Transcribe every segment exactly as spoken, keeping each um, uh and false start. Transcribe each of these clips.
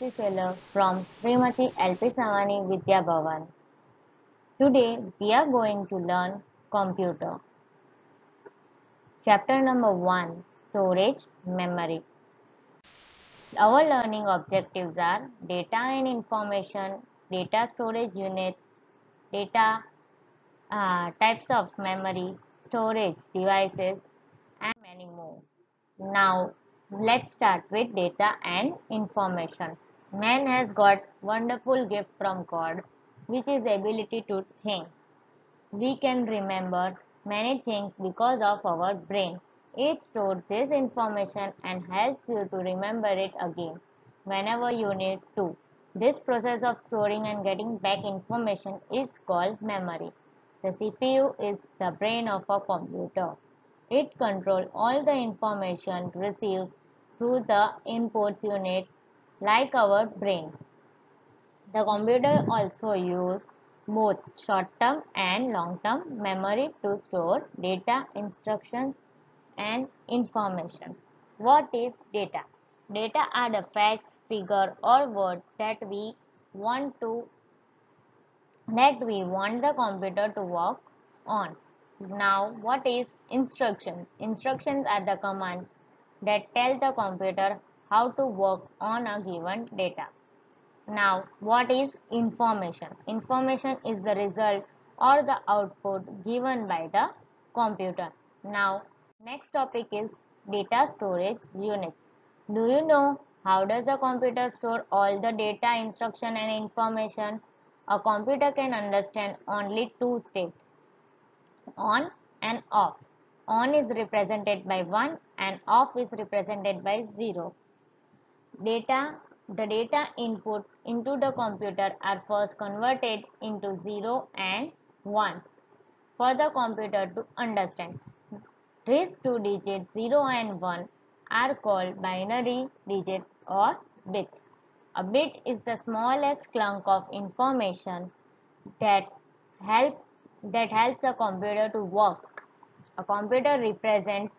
Nancy Seller from Srimati L P Savani Vidya Bhavan. Today we are going to learn computer. Chapter number one, Storage Memory. Our learning objectives are data and information, data storage units, data uh, types of memory, storage devices, and many more. Now, let's start with data and information. Man has got wonderful gift from God, which is ability to think. We can remember many things because of our brain. It stores this information and helps you to remember it again whenever you need to. This process of storing and getting back information is called memory. The C P U is the brain of a computer. It controls all the information received through the inputs units like our brain. The computer also uses both short-term and long-term memory to store data, instructions, and information. What is data? Data are the facts, figure, or words that we want to that we want the computer to work on. Now, what is instructions? Instructions are the commands that tell the computer how to work on a given data. Now, what is information? Information is the result or the output given by the computer. Now, next topic is data storage units. Do you know how does a computer store all the data, instruction and information? A computer can understand only two states, on and off. On is represented by one and off is represented by zero. Data, the data input into the computer are first converted into zero and one for the computer to understand. These two digits zero and one are called binary digits or bits. A bit is the smallest chunk of information that helps that helps a computer to work. A computer represents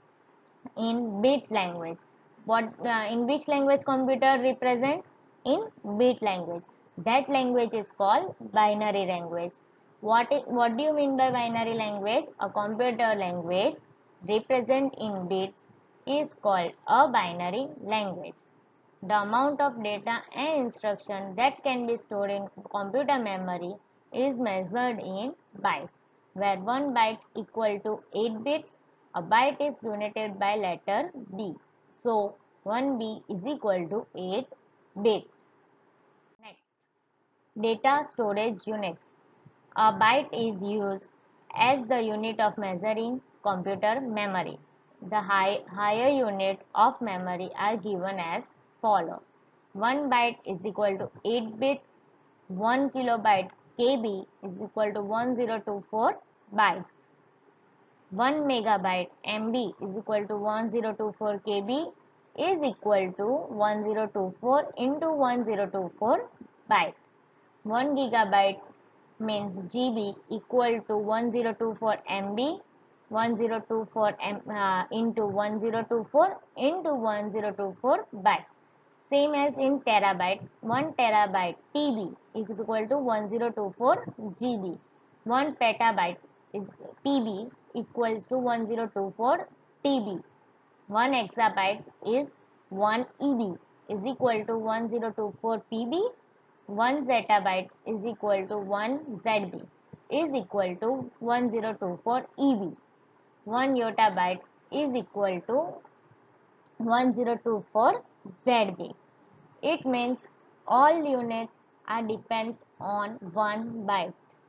in bit language. What uh, in which language computer represents? In bit language. That language is called binary language. What is, what do you mean by binary language? A computer language represent in bits is called a binary language. The amount of data and instruction that can be stored in computer memory is measured in bytes, where one byte equal to eight bits. A byte is denoted by letter B. So, one B is equal to eight bits. Next, data storage units. A byte is used as the unit of measuring computer memory. The high, higher unit of memory are given as follow. one byte is equal to eight bits. one kilobyte K B is equal to one thousand twenty-four bytes. one megabyte M B is equal to one thousand twenty-four K B is equal to one thousand twenty-four into one thousand twenty-four byte. one gigabyte means G B equal to one thousand twenty-four M B, one thousand twenty-four M, uh, into one thousand twenty-four into one thousand twenty-four byte. Same as in terabyte, one terabyte T B is equal to one thousand twenty-four G B. one petabyte is P B equals to one thousand twenty-four T B. one exabyte is one E B is equal to one thousand twenty-four P B. one zettabyte is equal to one Z B is equal to one thousand twenty-four E B. one yottabyte is equal to one thousand twenty-four Z B. It means all units are depends on one byte.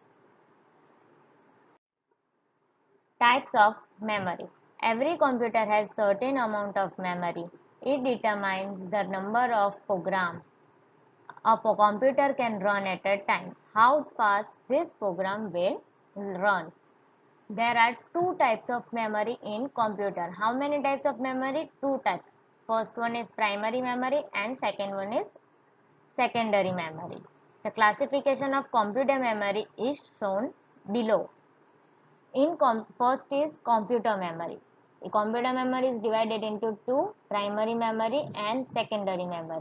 Types of memory. Every computer has certain amount of memory. It determines the number of programs a computer can run at a time. How fast this program will run. There are two types of memory in computer. How many types of memory? Two types. First one is primary memory and second one is secondary memory. The classification of computer memory is shown below. In first is computer memory. The computer memory is divided into two, primary memory and secondary memory.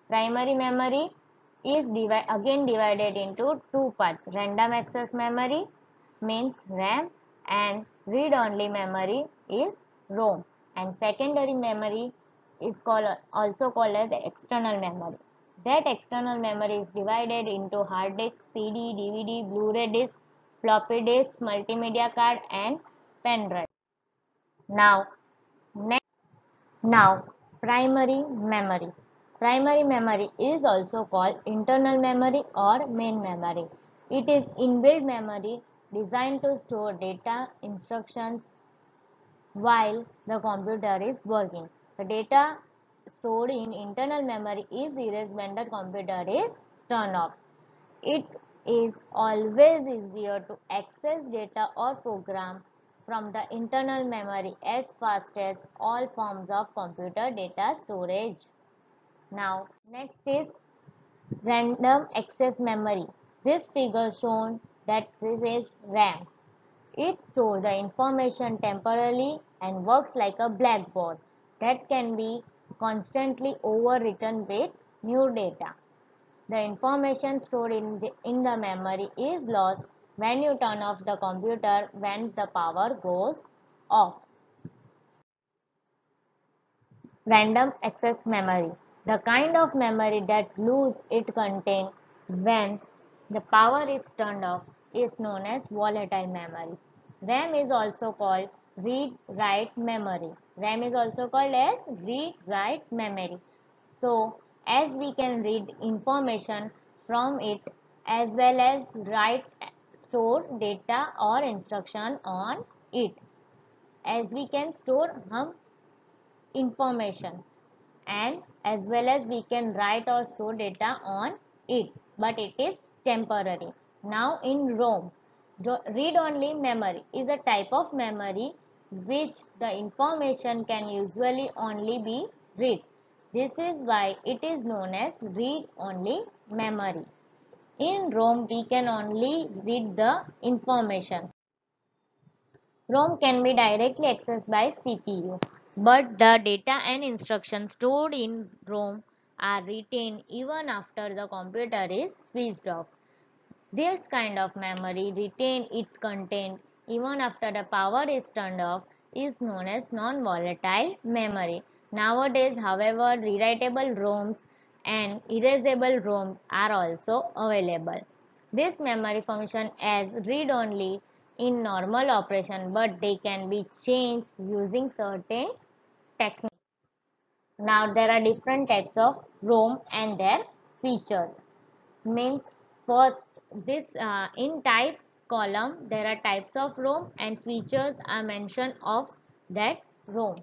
Primary memory is divi again divided into two parts. Random access memory means RAM and read-only memory is ROM, and secondary memory is called also called as external memory. That external memory is divided into hard disk, C D, D V D, Blu-ray disc, floppy disk, multimedia card and pen drive. Now, next, now primary memory. Primary memory is also called internal memory or main memory. It is inbuilt memory designed to store data, instructions while the computer is working. The data stored in internal memory is erased when the computer is turned off. It is always easier to access data or program from the internal memory as fast as all forms of computer data storage. Now, next is random access memory. This figure shown that this is RAM. It stores the information temporarily and works like a blackboard that can be constantly overwritten with new data. The information stored in the, in the memory is lost when you turn off the computer when the power goes off. Random access memory. The kind of memory that loses its content when the power is turned off is known as volatile memory. RAM is also called read-write memory. RAM is also called as read-write memory. So, as we can read information from it as well as write store data or instruction on it. As we can store hum information and as well as we can write or store data on it, but it is temporary. Now in ROM, read-only memory is a type of memory which the information can usually only be read. This is why it is known as read-only memory. In ROM, we can only read the information. ROM can be directly accessed by C P U, but the data and instructions stored in ROM are retained even after the computer is switched off. This kind of memory retains its content even after the power is turned off is known as non-volatile memory. Nowadays, however, rewritable ROMs and erasable ROMs are also available. This memory function as read-only in normal operation, but they can be changed using certain techniques. Now there are different types of ROM and their features. Means first this uh, in type column there are types of ROM and features are mentioned of that ROM.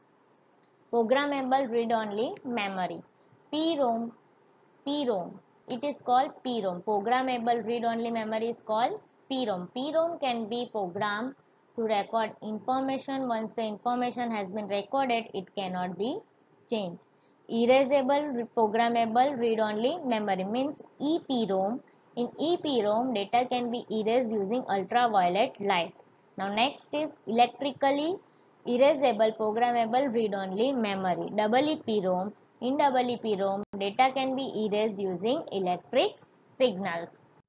Programmable read-only memory. P ROM. P ROM. It is called P ROM. Programmable read-only memory is called P ROM. P ROM can be programmed to record information. Once the information has been recorded, it cannot be changed. Erasable programmable read-only memory means E P ROM. In E P ROM, data can be erased using ultraviolet light. Now next is electrically erasable programmable read-only memory. E E P ROM. In E E P ROM, data can be erased using electric signals.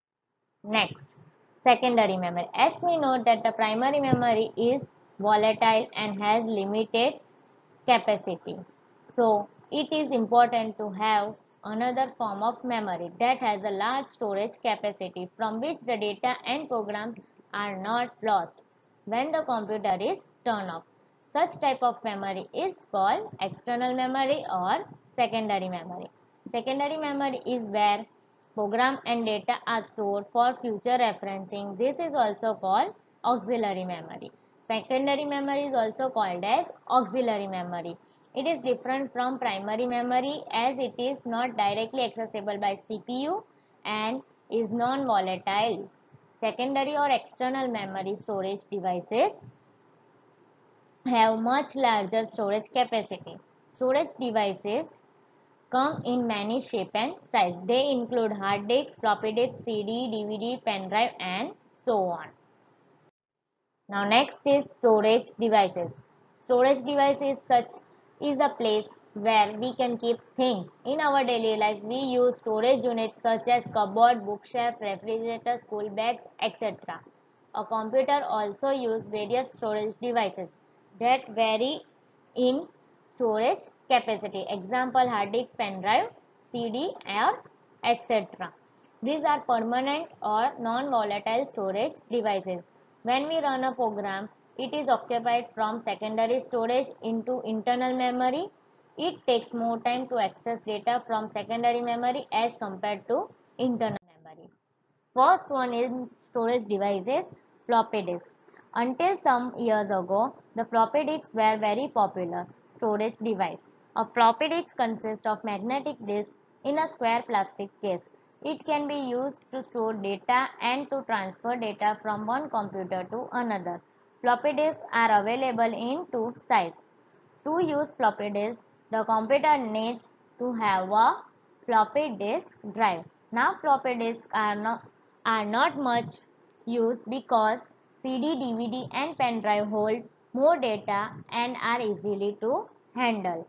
Next, secondary memory. As we know that the primary memory is volatile and has limited capacity. So, it is important to have another form of memory that has a large storage capacity from which the data and programs are not lost when the computer is turned off. Such type of memory is called external memory or secondary memory. Secondary memory is where program and data are stored for future referencing. This is also called auxiliary memory. Secondary memory is also called as auxiliary memory. It is different from primary memory as it is not directly accessible by C P U and is non-volatile. Secondary or external memory storage devices have much larger storage capacity. Storage devices come in many shape and size. They include hard disk, floppy disk, C D, D V D, pen drive and so on. Now next is storage devices. Storage device is such is a place where we can keep things. In our daily life, we use storage units such as cupboard, bookshelf, refrigerator, school bags, et cetera. A computer also uses various storage devices that vary in storage capacity. Example, hard disk, pen drive, C D, or et cetera. These are permanent or non-volatile storage devices. When we run a program, it is occupied from secondary storage into internal memory. It takes more time to access data from secondary memory as compared to internal memory. First one is storage devices, floppy disks. Until some years ago, the floppy disks were very popular storage device. A floppy disk consists of magnetic disk in a square plastic case. It can be used to store data and to transfer data from one computer to another. Floppy disks are available in two sizes. To use floppy disk, the computer needs to have a floppy disk drive. Now floppy disks are not, are not much used because C D, D V D and pen drive hold more data and are easily to handle.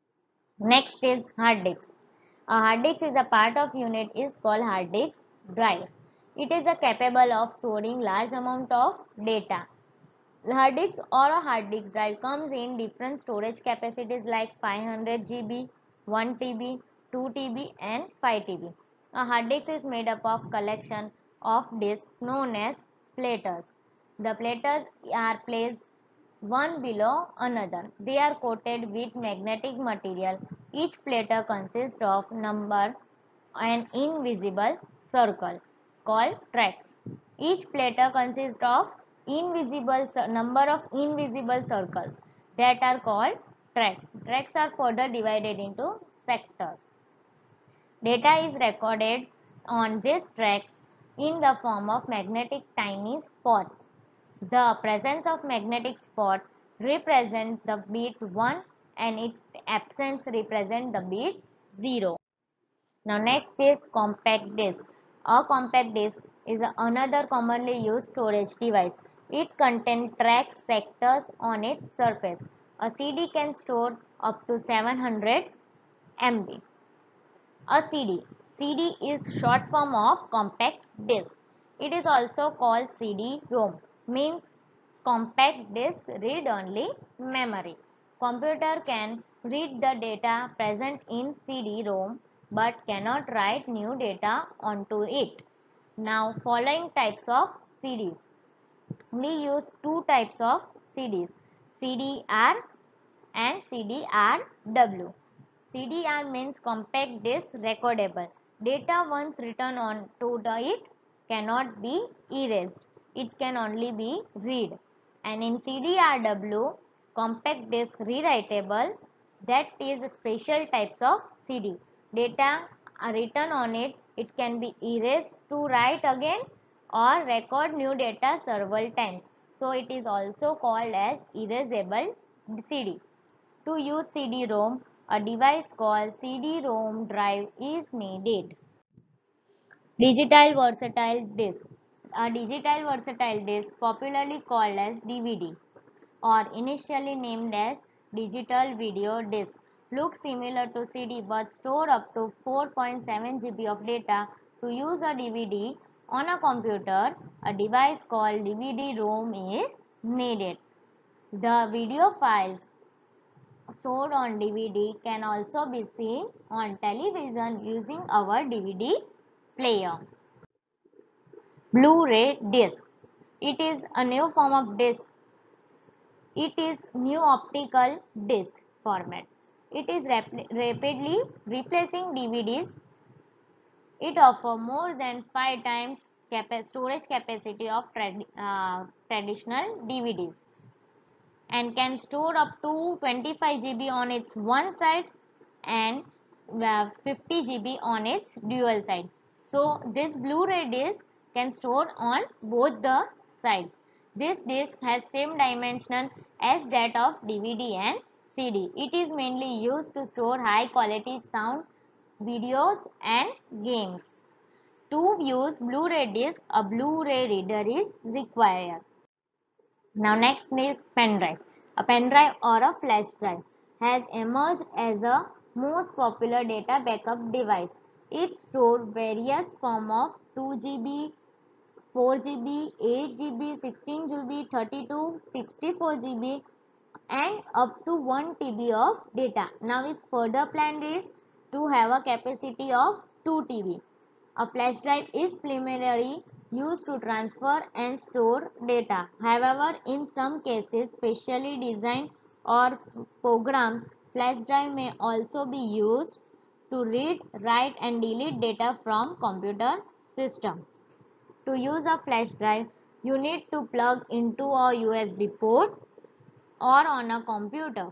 Next is hard disk. A hard disk is a part of unit is called hard disk drive. It is a capable of storing large amount of data. Hard disk or a hard disk drive comes in different storage capacities like five hundred G B, one T B, two T B and five T B. A hard disk is made up of collection of disks known as platters. The platters are placed one below another. They are coated with magnetic material. Each platter consists of number an invisible circle called tracks. Each platter consists of invisible number of invisible circles that are called tracks. Tracks are further divided into sectors. Data is recorded on this track in the form of magnetic tiny spots. The presence of magnetic spot represents the bit one and its absence represents the bit zero. Now next is compact disc. A compact disc is another commonly used storage device. It contains track sectors on its surface. A C D can store up to seven hundred megabytes. A C D. C D is short form of compact disc. It is also called C D ROM, means compact disc read only memory. Computer can read the data present in C D ROM but cannot write new data onto it. Now following types of C Ds. We use two types of C Ds, C D R and C D R W. C D R means compact disc recordable. Data once written onto it cannot be erased. It can only be read. And in C D R W, compact disc rewritable, that is special types of C D. Data are written on it, it can be erased to write again or record new data several times. So it is also called as erasable C D. To use C D ROM, a device called C D ROM drive is needed. Digital versatile disc. A digital versatile disc, popularly called as D V D or initially named as digital video disc, looks similar to C D but store up to four point seven G B of data. To use a D V D on a computer, a device called D V D ROM is needed. The video files stored on D V D can also be seen on television using our D V D player. Blu-ray disc. It is a new form of disc. It is new optical disc format. It is rap rapidly replacing D V Ds. It offers more than five times capa storage capacity of trad uh, traditional D V Ds and can store up to twenty-five G B on its one side and uh, fifty G B on its dual side. So this Blu-ray disc can store on both the sides. This disc has same dimension as that of D V D and C D. It is mainly used to store high quality sound, videos and games. To use Blu-ray disc, a Blu-ray reader is required. Now next is pen drive. A pen drive or a flash drive. has emerged as a most popular data backup device. It stores various forms of two G B, four G B, eight G B, sixteen G B, thirty-two, sixty-four G B and up to one T B of data. Now its further plan is to have a capacity of two T B. A flash drive is primarily used to transfer and store data. However, in some cases, specially designed or programmed flash drive may also be used to read, write and delete data from computer systems. To use a flash drive, you need to plug into a U S B port or on a computer.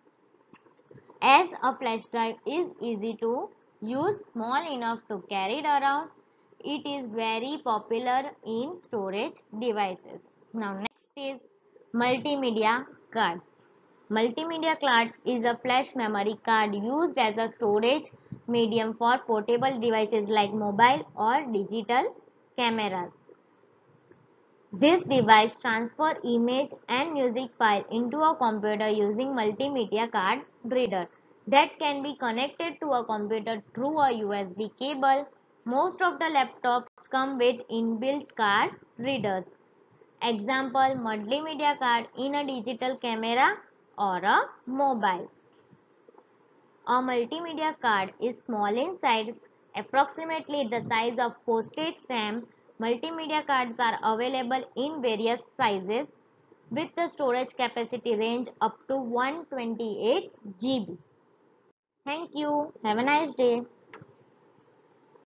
As a flash drive is easy to use, small enough to carry it around, it is very popular in storage devices. Now next is multimedia card. Multimedia card is a flash memory card used as a storage medium for portable devices like mobile or digital cameras. This device transfers image and music file into a computer using multimedia card reader that can be connected to a computer through a U S B cable. Most of the laptops come with inbuilt card readers. Example, multimedia card in a digital camera or a mobile. A multimedia card is small in size, approximately the size of postage stamp. Multimedia cards are available in various sizes with the storage capacity range up to one hundred twenty-eight G B. Thank you. Have a nice day.